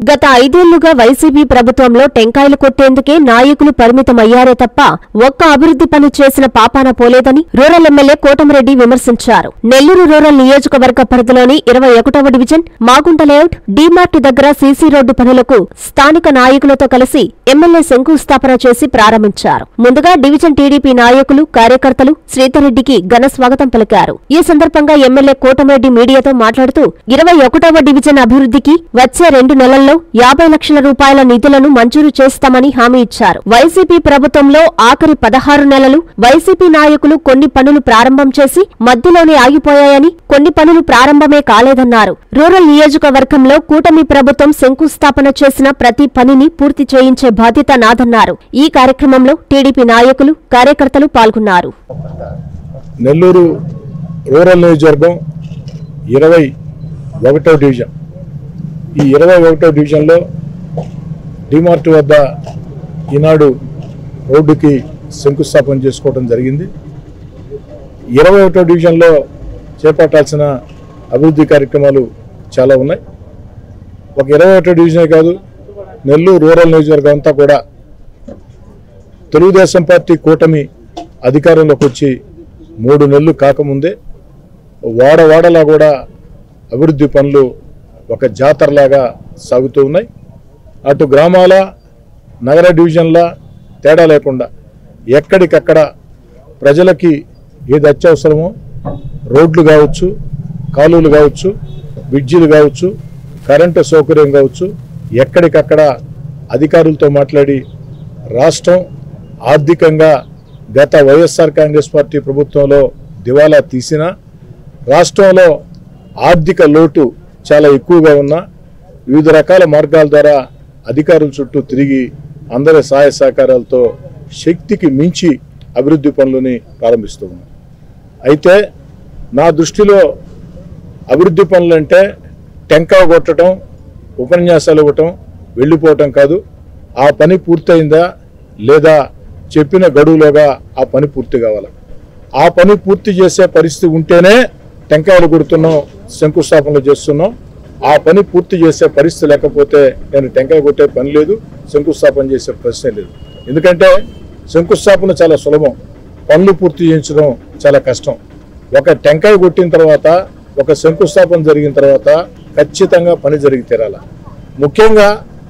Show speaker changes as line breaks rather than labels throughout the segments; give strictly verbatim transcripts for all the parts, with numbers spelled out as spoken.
గత ఐదేళ్లుగా వైసీపీ ప్రభుత్వంలో టెంకాయలు కొట్టేందుకే నాయకులు పరిమితమయ్యారే తప్ప ఒక్క అభివృద్ధి పని చేసిన పాపాన పోలేదని రూరల్ ఎమ్మెల్యే కోటమిరెడ్డి విమర్శించారు. నెల్లూరు రూరల్ నియోజకవర్గ పరిధిలోని ఇరవై ఒకటవ డివిజన్ మాగుంట లేఅవుట్ డీమార్ట్ దగ్గర సీసీ రోడ్డు పనులకు స్థానిక నాయకులతో కలిసి ఎమ్మెల్యే శంకుస్థాపన చేసి ప్రారంభించారు. ముందుగా డివిజన్ టీడీపీ నాయకులు కార్యకర్తలు శ్రీధర్రెడ్డికి ఘన స్వాగతం పలికారు. ఈ సందర్భంగా ఎమ్మెల్యే కోటమిరెడ్డి మీడియాతో మాట్లాడుతూ ఇరవై ఒకటవ డివిజన్ అభివృద్ధికి వచ్చే రెండు నెలల్లో యాభై లక్షల రూపాయల నిధులను మంజూరు చేస్తామని హామీ ఇచ్చారు. వైసీపీ ప్రభుత్వంలో ఆఖరి పదహారు నెలలు వైసీపీ నాయకులు కొన్ని పనులు ప్రారంభం చేసి మధ్యలోనే ఆగిపోయాయని, కొన్ని పనులు ప్రారంభమే కాలేదన్నారు. రూరల్ నియోజకవర్గంలో కూటమి ప్రభుత్వం శంకుస్థాపన చేసిన ప్రతి పనిని పూర్తి చేయించే బాధ్యత నాదన్నారు. ఈ కార్యక్రమంలో టీడీపీ నాయకులు కార్యకర్తలు పాల్గొన్నారు.
నెల్లూరు రూరల్ నియోజకవర్గం ఇరవై ఒకటో డివిజన్ ఈ ఇరవై ఒకటో డివిజన్లో డిమార్ట్ వద్ద ఈనాడు రోడ్డుకి శంకుస్థాపన చేసుకోవడం జరిగింది. ఇరవై ఒకటో డివిజన్లో చేపట్టాల్సిన అభివృద్ధి కార్యక్రమాలు చాలా ఉన్నాయి. ఒక ఇరవై ఒకటో డివిజనే కాదు, నెల్లూరు రూరల్ నియోజకవర్గం అంతా కూడా తెలుగుదేశం పార్టీ కూటమి అధికారంలోకి వచ్చి మూడు నెలలు కాకముందే వాడవాడలా కూడా అభివృద్ధి పనులు ఒక జాతరలాగా సాగుతూ ఉన్నాయి. అటు గ్రామాల నగర డివిజన్ల తేడా లేకుండా ఎక్కడికక్కడ ప్రజలకి ఏది అత్యవసరమో రోడ్లు కావచ్చు, కాలువలు కావచ్చు, బ్రిడ్జిలు కావచ్చు, కరెంటు సౌకర్యం కావచ్చు, ఎక్కడికక్కడ అధికారులతో మాట్లాడి రాష్ట్రం ఆర్థికంగా గత వైఎస్ఆర్ కాంగ్రెస్ పార్టీ ప్రభుత్వంలో దివాలా తీసినా రాష్ట్రంలో ఆర్థిక లోటు చాలా ఎక్కువగా ఉన్నా వివిధ రకాల మార్గాల ద్వారా అధికారుల చుట్టూ తిరిగి అందరి సహాయ సహకారాలతో శక్తికి మించి అభివృద్ధి పనులని ప్రారంభిస్తూ ఉన్నాం. అయితే నా దృష్టిలో అభివృద్ధి పనులంటే టెంకాయ కొట్టడం, ఉపన్యాసాలు ఇవ్వటం, వెళ్ళిపోవటం కాదు. ఆ పని పూర్తయిందా లేదా చెప్పిన గడువులోగా ఆ పని పూర్తి కావాలి. ఆ పని పూర్తి చేసే పరిస్థితి ఉంటేనే టెంకాయలు కొడుతున్నాం, శంకుస్థాపనలు చేస్తున్నాం. ఆ పని పూర్తి చేసే పరిస్థితి లేకపోతే నేను టెంకాయ కొట్టే పని లేదు, శంకుస్థాపన చేసే ప్రశ్నే లేదు. ఎందుకంటే శంకుస్థాపన చాలా సులభం, పనులు పూర్తి చేయించడం చాలా కష్టం. ఒక టెంకాయ కొట్టిన తర్వాత, ఒక శంకుస్థాపన జరిగిన తర్వాత ఖచ్చితంగా పని జరిగి తీరాల. ముఖ్యంగా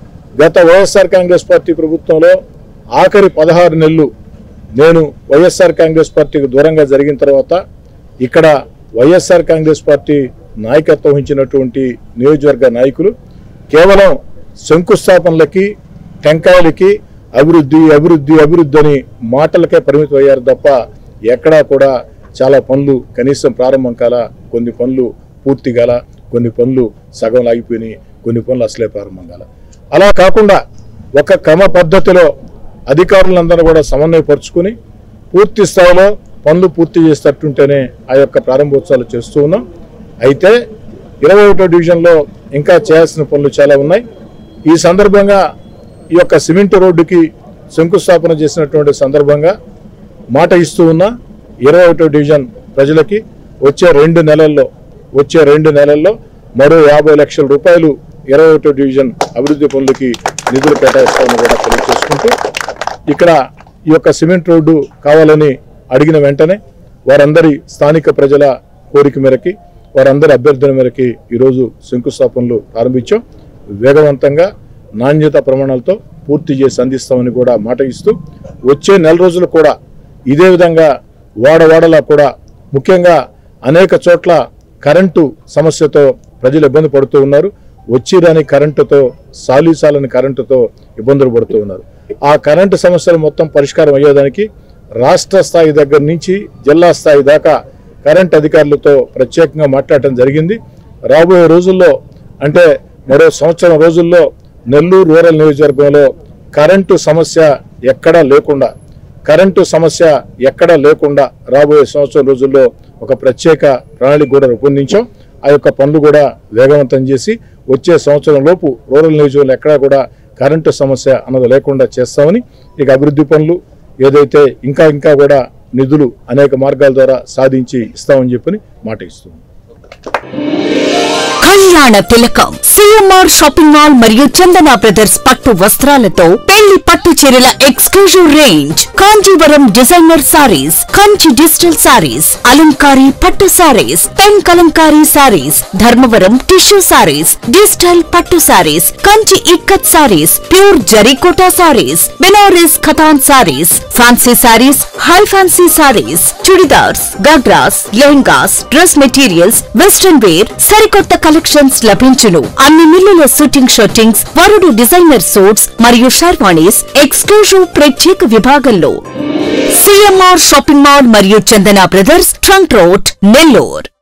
గత వైఎస్ఆర్ కాంగ్రెస్ పార్టీ ప్రభుత్వంలో ఆఖరి పదహారు నెలలు నేను వైఎస్ఆర్ కాంగ్రెస్ పార్టీకి దూరంగా జరిగిన తర్వాత ఇక్కడ వైఎస్ఆర్ కాంగ్రెస్ పార్టీ నాయకత్వం వహించినటువంటి నియోజకవర్గ నాయకులు కేవలం శంకుస్థాపనలకి, టెంకాయలకి అభివృద్ధి అభివృద్ధి అభివృద్ధి అని మాటలకే పరిమితం అయ్యారు తప్ప ఎక్కడా కూడా చాలా పనులు కనీసం ప్రారంభం కాల, కొన్ని పనులు పూర్తి కాల, కొన్ని పనులు సగం లాగిపోయినాయి, కొన్ని పనులు అసలే ప్రారంభం కాల. అలా కాకుండా ఒక క్రమ పద్ధతిలో అధికారులందరూ కూడా సమన్వయపరుచుకుని పూర్తి స్థాయిలో పనులు పూర్తి చేసేటట్టుంటేనే ఆ యొక్క ప్రారంభోత్సవాలు చేస్తూ ఉన్నాం. అయితే ఇరవై ఒకటో డివిజన్లో ఇంకా చేయాల్సిన పనులు చాలా ఉన్నాయి. ఈ సందర్భంగా ఈ యొక్క సిమెంట్ రోడ్డుకి శంకుస్థాపన చేసినటువంటి సందర్భంగా మాట ఇస్తూ ఉన్నా ఇరవై ఒకటో డివిజన్ ప్రజలకి వచ్చే రెండు నెలల్లో వచ్చే రెండు నెలల్లో మరో యాభై లక్షల రూపాయలు ఇరవై ఒకటో డివిజన్ అభివృద్ధి పనులకి నిధులు కేటాయిస్తామని కూడా తెలియజేసుకుంటూ ఇక్కడ ఈ యొక్క సిమెంట్ రోడ్డు కావాలని అడిగిన వెంటనే వారందరి స్థానిక ప్రజల కోరిక మేరకి, వారందరి అభ్యర్థన మేరకి ఈరోజు శంకుస్థాపనలు ప్రారంభించాం. వేగవంతంగా నాణ్యత ప్రమాణాలతో పూర్తి చేసి అందిస్తామని కూడా మాట ఇస్తూ వచ్చే నెల రోజులు కూడా ఇదే విధంగా వాడవాడలా కూడా ముఖ్యంగా అనేక చోట్ల కరెంటు సమస్యతో ప్రజలు ఇబ్బంది పడుతూ ఉన్నారు. వచ్చి రాని కరెంటుతో, సాలీసాలని కరెంటుతో ఇబ్బందులు పడుతూ ఉన్నారు. ఆ కరెంటు సమస్యలు మొత్తం పరిష్కారం అయ్యేదానికి రాష్ట్ర స్థాయి దగ్గర నుంచి జిల్లా స్థాయి దాకా కరెంట్ అధికారులతో ప్రత్యేకంగా మాట్లాడటం జరిగింది. రాబోయే రోజుల్లో అంటే మరో సంవత్సరం రోజుల్లో నెల్లూరు రూరల్ నియోజకవర్గంలో కరెంటు సమస్య ఎక్కడా లేకుండా కరెంటు సమస్య ఎక్కడా లేకుండా రాబోయే సంవత్సరం రోజుల్లో ఒక ప్రత్యేక ప్రణాళిక కూడా రూపొందించాం. ఆ యొక్క పనులు కూడా వేగవంతం చేసి వచ్చే సంవత్సరం లోపు రూరల్ నియోజకవర్గంలో ఎక్కడా కూడా కరెంటు సమస్య అన్నది లేకుండా చేస్తామని, ఇక అభివృద్ధి పనులు ఏదైతే ఇంకా ఇంకా కూడా నిధులు అనేక మార్గాల ద్వారా సాధించి ఇస్తామని చెప్పని మాట ఇస్తున్నాం.
కళ్యాణ తిలకం సిఎంఆర్ షాపింగ్ మాల్ మరియు చందన బ్రదర్స్ పట్టు వస్త్రాలతో పెళ్లి పట్టు చీరల exclusive range, Kanjeevaram designer sarees, Kanchi digital sarees, అలంకారీ పట్టు sarees, pen Kalamkari sarees, Dharmavaram tissue sarees, digital పట్టు sarees, Kanchi ikat sarees, pure జరీకోటా sarees, Banaras Katan sarees, fancy sarees, high fancy sarees, churidars, ghagras, lehengas, dress materials, western wear, సరికొత్త కలెక్షన్స్ లభించును. అన్ని మిల్లుల షూటింగ్ షూటింగ్స్, వరుడు డిజైనర్ సూట్స్ మరియు షర్వాణీస్ ఎక్స్క్లూజివ్ ప్రత్యేక విభాగంలో. సిఎంఆర్ షాపింగ్ మాల్ మరియు Chandana brothers, trunk road, Nellore.